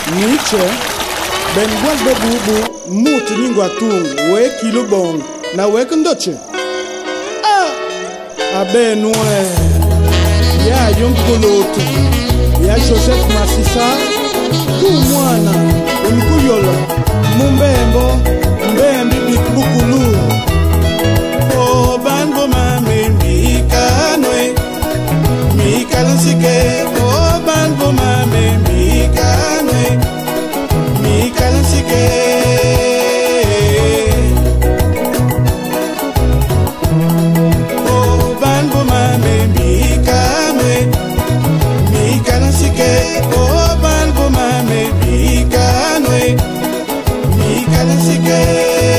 Nietzsche, ben gwalbe bubu, mutu nyingwa tungu, we kilubong, na wek ndoche. Abe noue, ya yonkolotu, ya Joseph Masisa, kumwana, unkuyola, mumbembo, mbembi bukulu. O banbo mame mikanwe, mikalansike, o banbo mame mikanwe, mikalansike. O banbo mame mikanwe, mikalansike, o banbo mame mikanwe, mikalansike.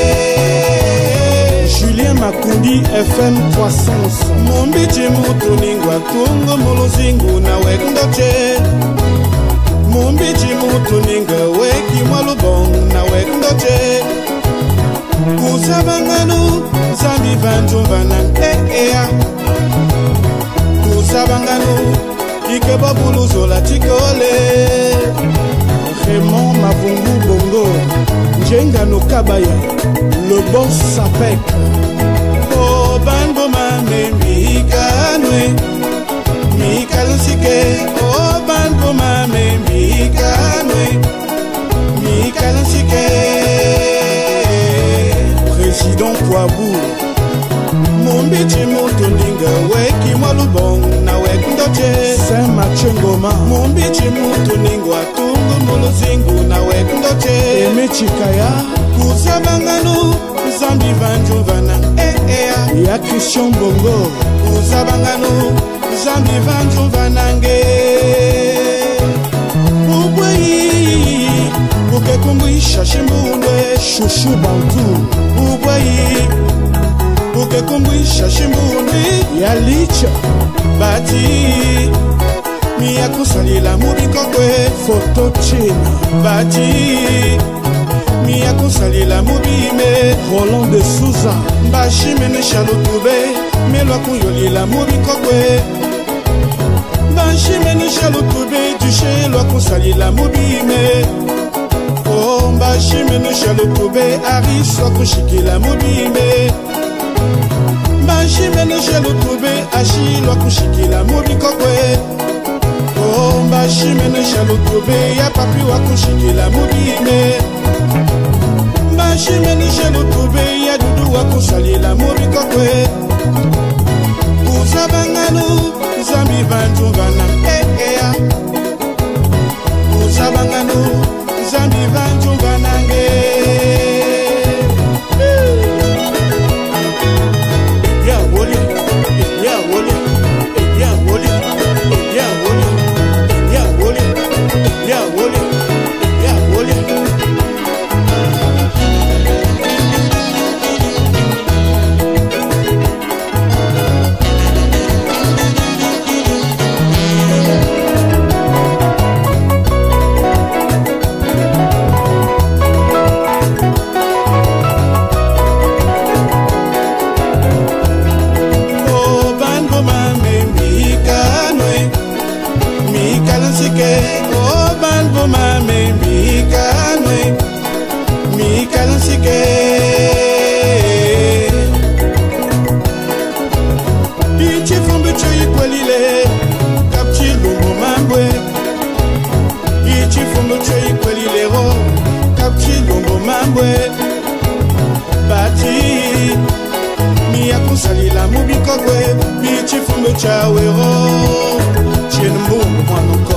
Julien Makundi FM 300. Mumbichi mutuningwa tungo muluzingu na wekundoche. Mumbichi mutuninga weki mwalubong na wekundoche. Kusabanganu zambi vanjumbanan ea. Kusabanganu ikeba buluzola tikole. Raymond Mavungu Bongo Njenga no Kabaya le boss Sapek. O banbo mame mikanwe, mikalansike. O banbo mame mikanwe, mikalansike. Président Poabou Mumbichi mutuninga weki mwalubong na wekundoche. Saint-Mathieu Ngoma Mumbichi mutuninga tungu muluzingu na wekundoche. Emechikaya Kusabanganu zambi vanjuvana ya Christian Bongo. Kusabanganu zambi vanjuvanange. Ubwayi ukekumbuisha shimbundwe. Shushu Bantu Ubwayi ukekumbuisha shimbundwe ya Licha Bati miya kusalila mubikokwe. Foto China Bati miya kusalila mubime. Roland de Souza Bashimene Shalutube melwa kuyolila mubikokwe. Bashimene Shalutube duche lwa kusalila mubime. Oh Bashimene Shalutube ariswa kushikila mubime. Bashimene Shalutube ashilwa kushikila mubikokwe. Oh Bashimene Shalutube ya papi wa kushikila mubime. Bashimene Shalutube ya dudu wa kusalila mubikokwe. Kusabanganu zambi vanjuvana ea. Kusabanganu zambi vanjuvanange. Ya wole, ya wole, ya wole, ya wole, ya wole, ya wole, ya wole. O banbo mame mikanwe, mikalansike. Ichifumbu choyi kwelile kapchi lungu mambwe. Ichifumbu choyi kwelile ro kapchi lungu mambwe. Bati miya kusalila mubikokwe. Ichifumbu chawe ro chenumbu mwanoko.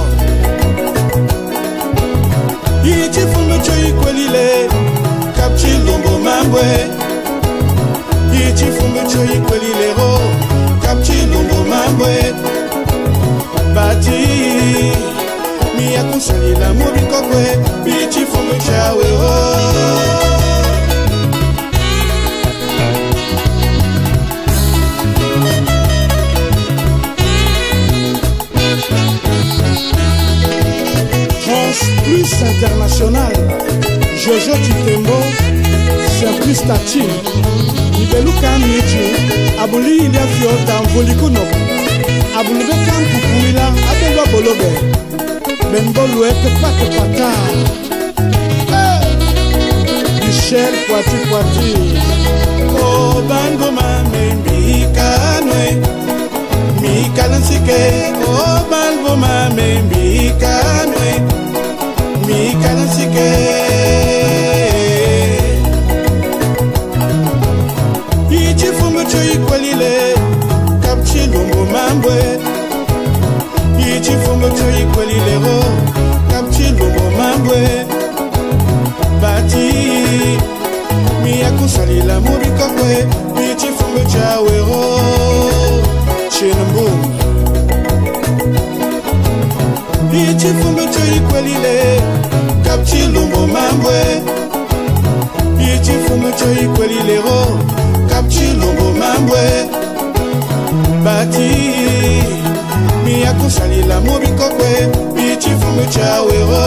Ichifundu choyi kwelile kapchi lumbu mambwe. Ichifundu choyi kwelile ro kapchi lumbu mambwe. Bati miya kusalila mubikokwe. Ichifundu chawe ro. Plus international, Jojo Kitembo, Simplice Tati, Ibeluka Miechi, Abuli Ilia Fiota, Volikuno, Abulube Kankukuila, Abelwa Bolobe, Ben Bolouette Pate Pata Michel Poiti Poiti O bango mame Mbikanwe Mikalansike O bango mame Mbikanwe Mikalansike Ichifungo choikwelile Kapchilumbo mambwe Ichifungo choikwelile ro Kapchilumbo mambwe Bati Miyakusalila mubikokwe Ichifungo chawero Chenumbu Ichifungo choikwelile Kapchilumbo mambwe Ichifungo choikwelile ro Kapchilumbo mambwe Bati Miyakusalila mubikokwe Ichifungo chawero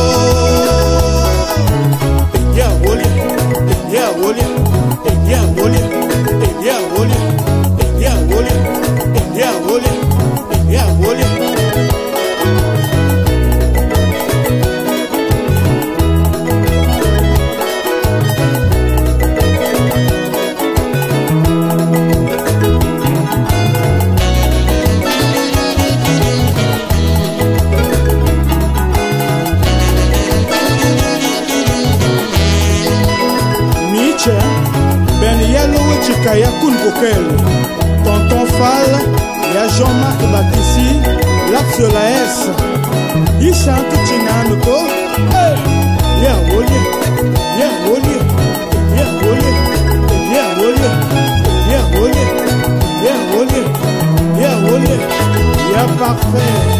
Elia wolia Elia wolia Elia wolia Elia wolia Elia wolia Elia wolia Elia wolia Ben Yellow Chikaya Kounkokel Tonton Fall Y'a Jean-Marc Batissi Lapsio la S Il chante Chinanuko Y'a Wolie Y'a Wolie Y'a Wolie Y'a Wolie Y'a Wolie Y'a Wolie Y'a Wolie Y'a Parfait